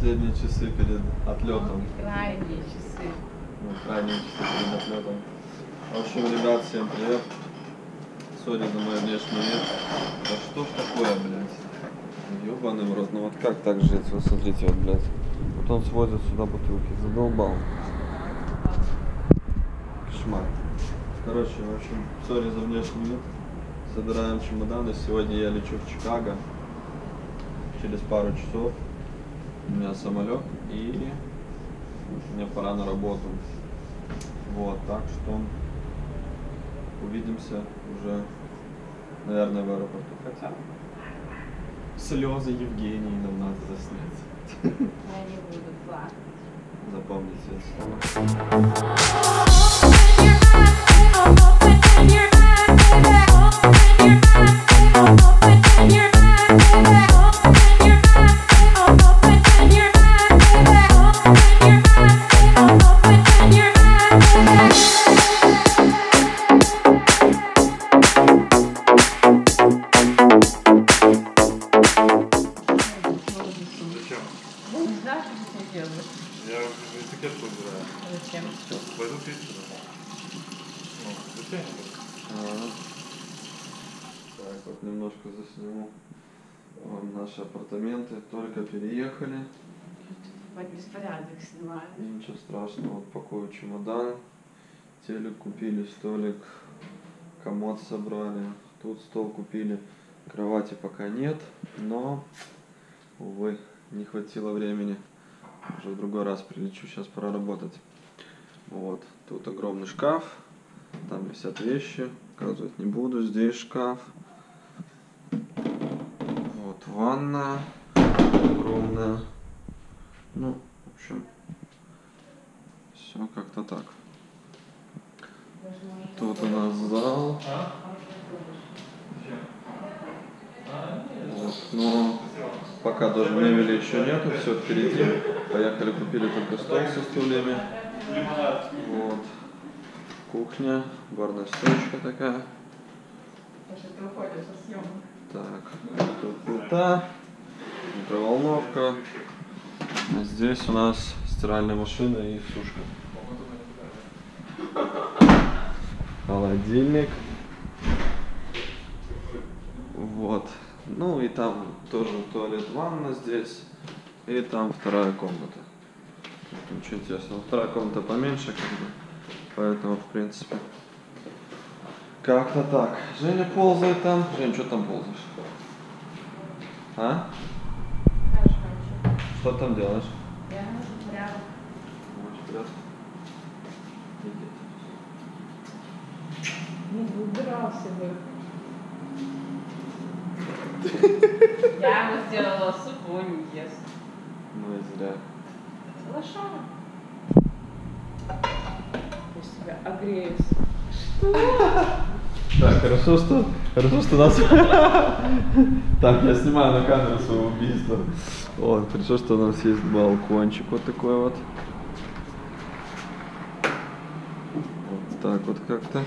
Последние часы перед отлетом. Крайние часы. Ну, крайние часы перед отлетом. В общем, ребят, всем привет. Сори за мой внешний вид. Да что ж такое, блядь? Ёбаный в рот, ну вот как так жить? Вы смотрите, вот, блядь. Вот он свозит сюда бутылки, задолбал. Кошмар. Короче, в общем, сори за внешний вид. Собираем чемоданы. Сегодня я лечу в Чикаго. Через пару часов у меня самолет и мне пора на работу. Вот, так что увидимся уже, наверное, в аэропорту. Хотя слезы Евгении нам надо заснять. Я не буду плакать. Запомните этикетку убираю. Зачем? Пойду пить сюда. Зачем? Так, вот немножко засниму вам наши апартаменты. Только переехали. Беспорядок снимаю. Ничего страшного. Вот пакую чемодан. Телек купили, столик, комод собрали. Тут стол купили. Кровати пока нет, но, увы, не хватило времени. Уже в другой раз прилечу, сейчас пора работать. Вот, тут огромный шкаф, там висят вещи, показывать не буду. Здесь шкаф. Вот ванна огромная. Ну, в общем, все как-то так. Тут у нас зал. Вот, но пока даже мебели еще нету, все впереди. Поехали, купили только стол со стульями. Вот. Кухня, барная стойка такая. Так, тут плита, микроволновка. А здесь у нас стиральная машина и сушка. Холодильник. Вот. Ну и там тоже туалет, ванна здесь. И там вторая комната. Ничего интересного. Вторая комната поменьше, как бы. Поэтому, в принципе, как-то так. Женя ползает там. Жень, что там ползаешь? А? Что там делаешь? Я нахожу порядок. Не убирался бы. Я ему сделала суп, он не ест. Ну и зря. Лошара. Я себя огреюсь. Так, хорошо, что нас... Так, я снимаю на камеру свое убийство. Вот, хорошо, что у нас есть балкончик вот такой вот. Вот так вот как-то.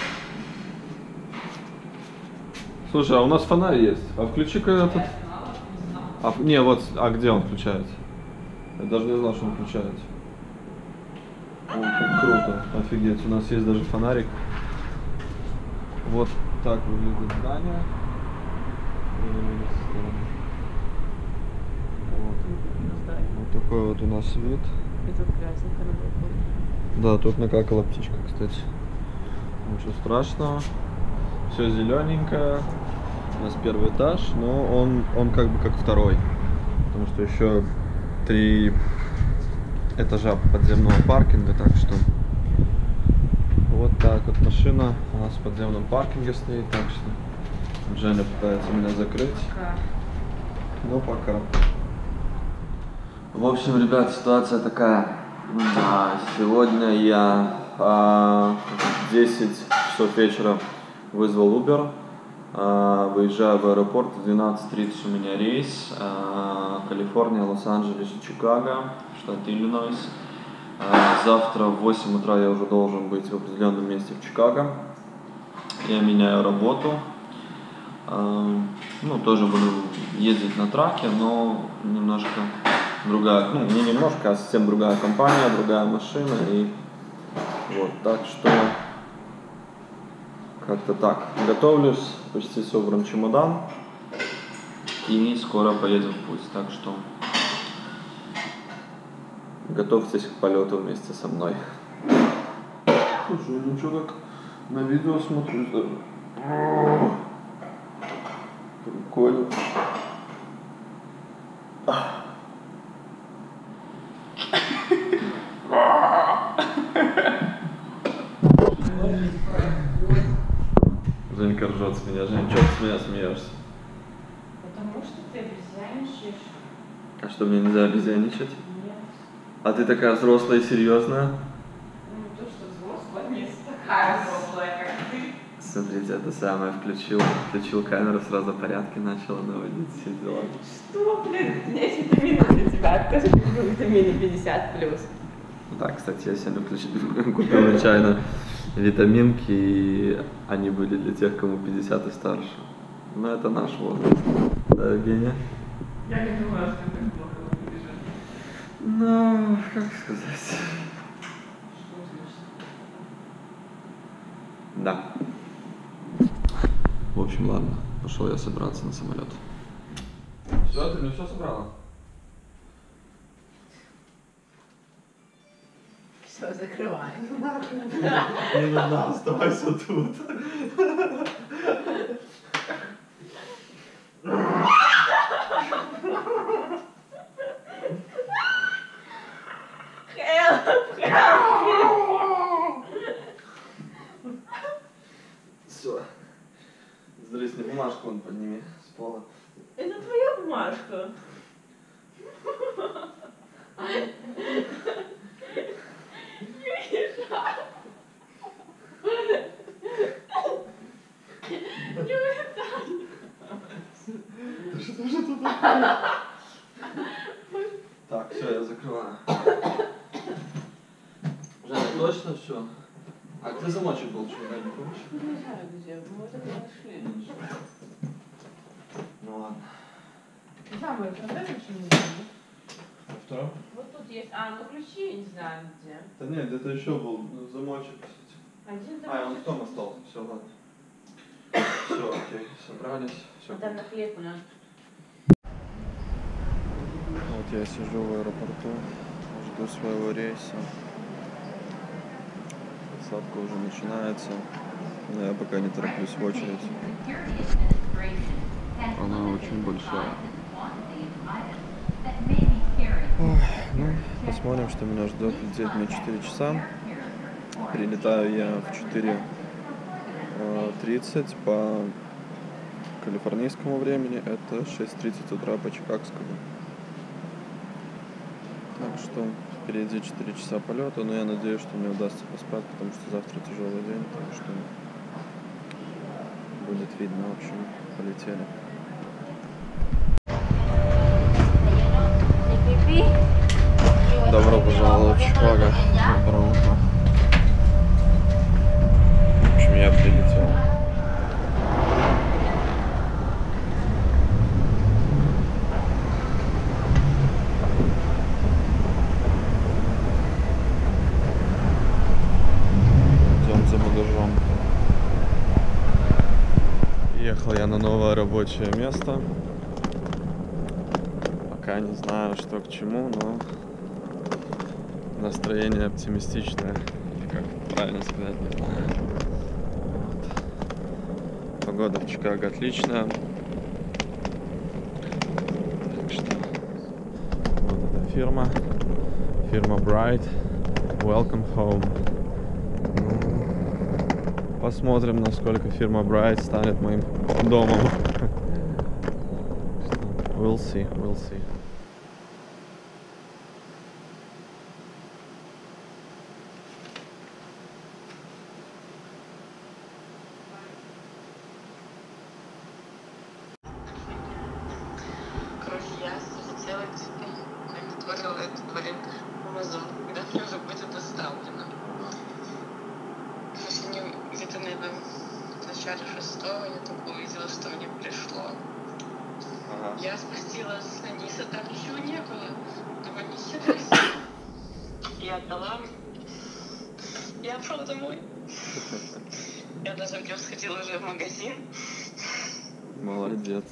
Слушай, а у нас фонарь есть. А включи-ка этот... не, вот, а где он включается? Я даже не знал, что он включается. О, как круто, офигеть, у нас есть даже фонарик. Вот так выглядит здание. Вот такой вот у нас вид. И тут грязненько на балконе. Да, тут накакала птичка, кстати. Ничего страшного. Все зелененькое. У нас первый этаж, но он как бы как второй. Потому что еще 3 этажа подземного паркинга, так что вот так вот машина у нас в подземном паркинге стоит, так что Женя пытается меня закрыть. Но пока. В общем, ребят, ситуация такая. Сегодня я в 10 часов вечера вызвал Uber. Выезжаю в аэропорт, в 12:30 у меня рейс. Калифорния, Лос-Анджелес, Чикаго, штат Иллинойс. Завтра в 8 утра я уже должен быть в определенном месте в Чикаго. Я меняю работу. Ну, тоже буду ездить на траке, но немножко другая, ну не немножко, а совсем другая компания, другая машина и вот, так что как-то так. Готовлюсь, почти собран чемодан и скоро поедем в путь, так что готовьтесь к полету вместе со мной. Слушай, ну что, как на видео смотрюсь даже. Прикольно. Женька ржет с меня. Жень, что ты с меня смеешься? Потому что ты обезьяничаешь. А что, мне нельзя обезьяничать? Нет. А ты такая взрослая и серьезная? Ну, то, что взрослая, не такая взрослая, как ты. Смотрите, это самое, включил камеру, сразу порядки начала наводить, все дела. Что, блин, у меня есть витамины для тебя. Откажи, витамины 50+. Да, кстати, я сегодня купил нечаянно витаминки, и они были для тех, кому 50 и старше. Но это наш возраст. Да, Евгения? Я не думала, что ты плохо выглядишь. Ну, как сказать. Что значит? Да. В общем, ладно. Пошел я собираться на самолет. Все, ты мне все собрала? Все, закрываем. Не надо, оставайся тут. Все. Смотри, снимай бумажку, вон подними с пола. Это твоя бумажка. Так, все, я закрываю. Женя, точно все? А где замочек был, что не помнишь? Не знаю где, мы так и нашли. Ну ладно. Да, мы когда еще не знаем. Что? Вот тут есть. А, ну ключи я не знаю где. Да нет, где-то еще был замочек, кстати. Один там. А, он в том остался. Все, ладно. Все, окей, собрались. Все. Там наклейку надо. Вот я сижу в аэропорту, жду своего рейса. Посадка уже начинается, но я пока не тороплюсь в очередь. Она очень большая. Ой, ну, посмотрим, что меня ждет. Лететь мне 4 часа. Прилетаю я в 4:30 по калифорнийскому времени. Это 6:30 утра по чикагскому. Так что впереди 4 часа полета, но я надеюсь, что мне удастся поспать, потому что завтра тяжелый день, так что будет видно. В общем, полетели. Добро пожаловать в Чикаго. Доброе утро. В общем, я прилетел. Идем за багажом. Ехал я на новое рабочее место. Пока не знаю, что к чему, но настроение оптимистичное. Или как правильно сказать, не знаю. Вот. Погода в Чикаго отличная. Так что вот эта фирма. Фирма Bright. Welcome home. Ну, посмотрим, насколько фирма Bright станет моим домом. We'll see, we'll see. Короче, я захотела удовлетворила этот вариант Amazon, когда мне уже будет доставлено. Короче, где-то, наверное, в начале 6-го я только увидела, что мне пришло. Ага. Я спустилась вниз, а там ничего не было. Я отдала. Я пошла домой. Я даже в нем сходила уже в магазин. Молодец.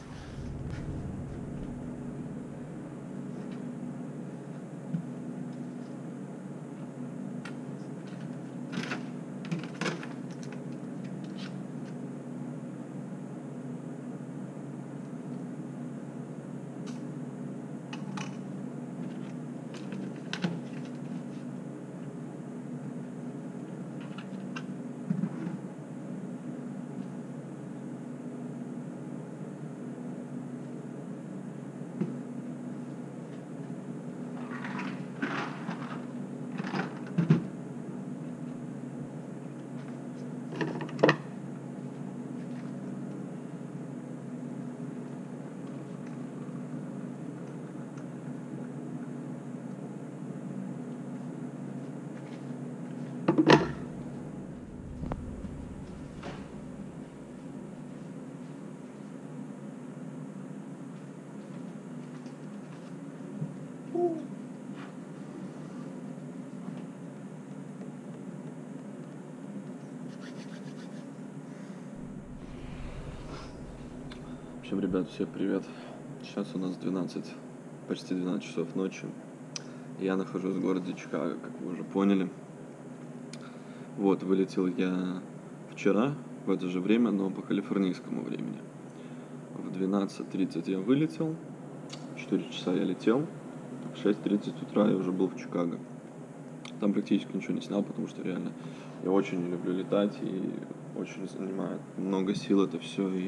В общем, ребят, всем привет. Сейчас у нас 12, почти 12 часов ночи. Я нахожусь в городе Чикаго, как вы уже поняли. Вот, вылетел я вчера в это же время, но по калифорнийскому времени. В 12:30 я вылетел, 4 часа я летел, в 6:30 утра я уже был в Чикаго. Там практически ничего не снял, потому что реально я очень не люблю летать и очень занимает много сил это все, и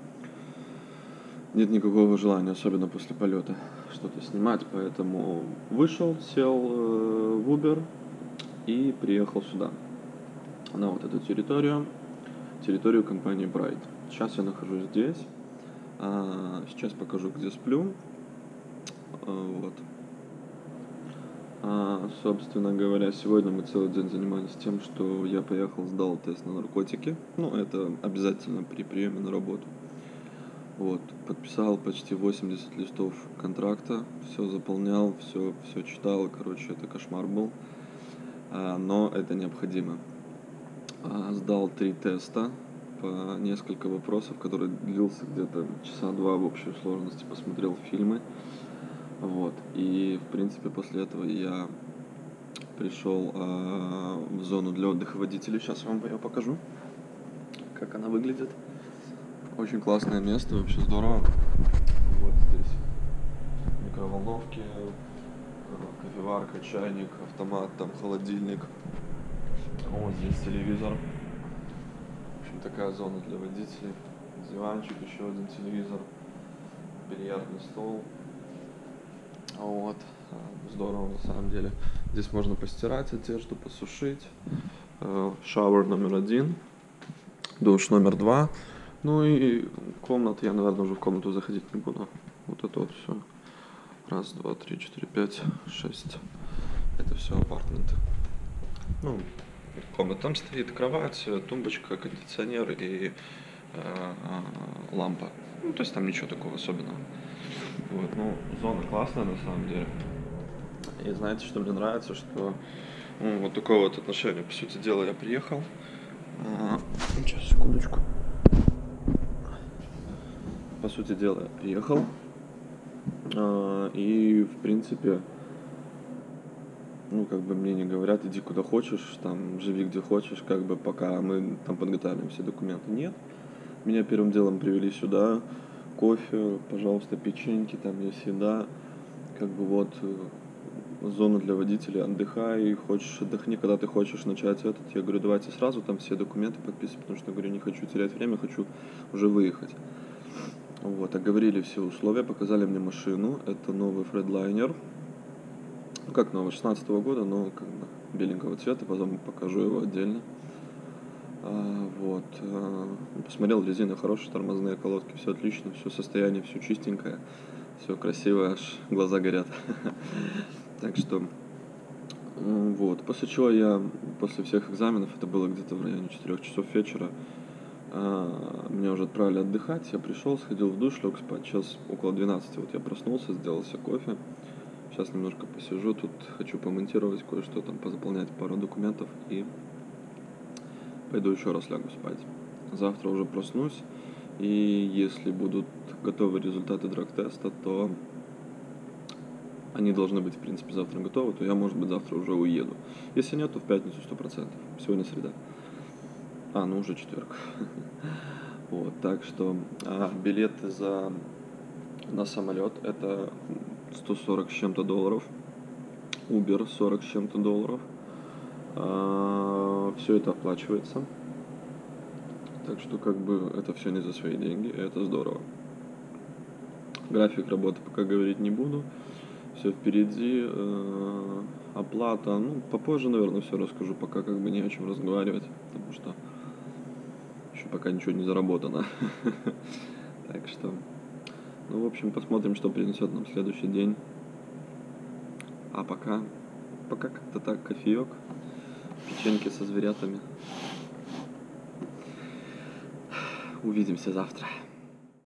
нет никакого желания, особенно после полета, что-то снимать, поэтому вышел, сел в Uber и приехал сюда, на вот эту территорию компании Bright. Сейчас я нахожусь здесь, сейчас покажу, где сплю, вот. Собственно говоря, сегодня мы целый день занимались тем, что я поехал, сдал тест на наркотики, ну, это обязательно при приеме на работу. Вот, подписал почти 80 листов контракта, все заполнял, все читал, короче, это кошмар был, но это необходимо. Сдал 3 теста по несколько вопросов, который длился где-то часа 2 в общей сложности, посмотрел фильмы, вот, и, в принципе, после этого я пришел в зону для отдыха водителей, сейчас я вам ее покажу, как она выглядит. Очень классное место, вообще здорово. Вот здесь микроволновки, кофеварка, чайник, автомат, там холодильник. Вот здесь телевизор. В общем, такая зона для водителей. Диванчик, еще один телевизор, бильярдный стол. Вот. Здорово на самом деле. Здесь можно постирать одежду, посушить. Шауэр номер 1, душ номер 2. Ну и комната, я, наверное, уже в комнату заходить не буду. Вот это вот все. 1, 2, 3, 4, 5, 6. Это все апартаменты. Ну, комната. Там стоит кровать, тумбочка, кондиционер и лампа. Ну, то есть там ничего такого особенного. Вот, ну, зона классная на самом деле. И знаете, что мне нравится, что вот такое вот отношение. По сути дела, я приехал. Сейчас, секундочку. По сути дела, я приехал, и, в принципе, ну, как бы мне не говорят, иди куда хочешь, там, живи где хочешь, как бы, пока мы там подготавливаем все документы. Нет. Меня первым делом привели сюда, кофе, пожалуйста, печеньки, там есть еда, как бы вот, зона для водителей, отдыхай, хочешь отдохни, когда ты хочешь начать этот, я говорю, давайте сразу там все документы подписывать, потому что, говорю, не хочу терять время, хочу уже выехать. Вот, оговорили все условия, показали мне машину. Это новый Freightliner. Ну, как новый, 16-го года, но как бы беленького цвета, потом покажу его отдельно. Вот. Посмотрел, резина хорошая, тормозные колодки, все отлично, все состояние, все чистенькое, все красиво, аж глаза горят. Так что, вот. После чего я, после всех экзаменов, это было где-то в районе 4 часов вечера, меня уже отправили отдыхать, я пришел, сходил в душ, лег спать. Сейчас около 12, вот я проснулся, сделал себе кофе, Сейчас немножко посижу, тут хочу помонтировать кое-что, там позаполнять пару документов и пойду еще раз лягу спать. Завтра уже проснусь, и если будут готовы результаты драг-теста, то они должны быть, в принципе, завтра готовы, то я, может быть, завтра уже уеду. Если нет, то в пятницу 100%. Сегодня среда. Ну уже четверг. Вот, так что билеты на самолет это 140 с чем-то долларов. Uber 40 с чем-то долларов. Все это оплачивается. Так что как бы это все не за свои деньги, и это здорово. График работы пока говорить не буду. Все впереди. Оплата. Попозже, наверное, все расскажу, пока как бы не о чем разговаривать, потому что еще пока ничего не заработано. Так что, в общем, посмотрим, что принесет нам следующий день. А пока как-то так, кофеек, печеньки со зверятами. Увидимся завтра.